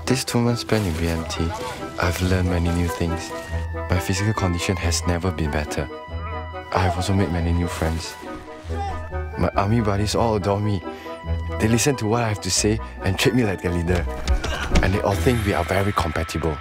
This 2 months spent in BMT, I've learned many new things. My physical condition has never been better. I have also made many new friends. My army buddies all adore me. They listen to what I have to say and treat me like their leader. And they all think we are very compatible.